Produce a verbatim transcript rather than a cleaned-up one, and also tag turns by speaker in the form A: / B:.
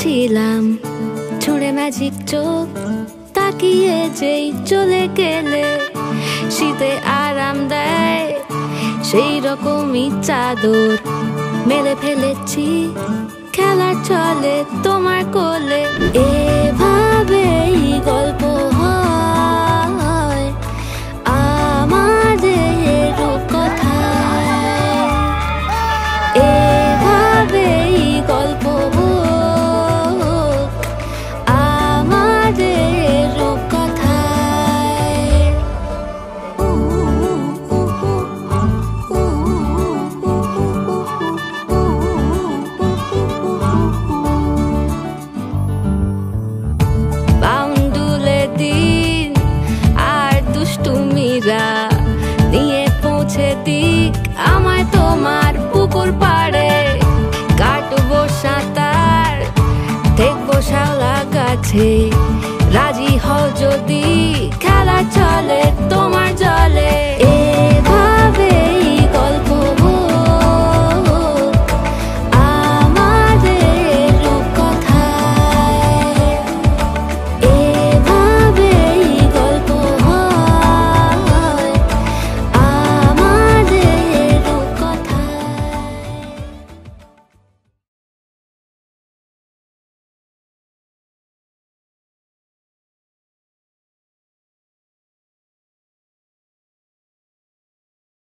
A: ছিলাম ছুঁড়ে ম্যাজিক চোখ তাকিয়ে যেই চলে গেলে শীতে আরাম দেয় সেই রকমই চাদর মেলে ফেলেছি খেলার চলে তোমার কোলে। এভাবেই গল্প হয় আমাদের রূপকথায়, এভাবেই গল্প হোক আমাদের রূপকথায়। বাউন্ডুলে দিন আর দুষ্টুমিরা নিয়ে পৌঁছে দিক আমায় তোমার পুকুর পাড়ে। কাটবো সাঁতার দেখবো শাওলা গাছে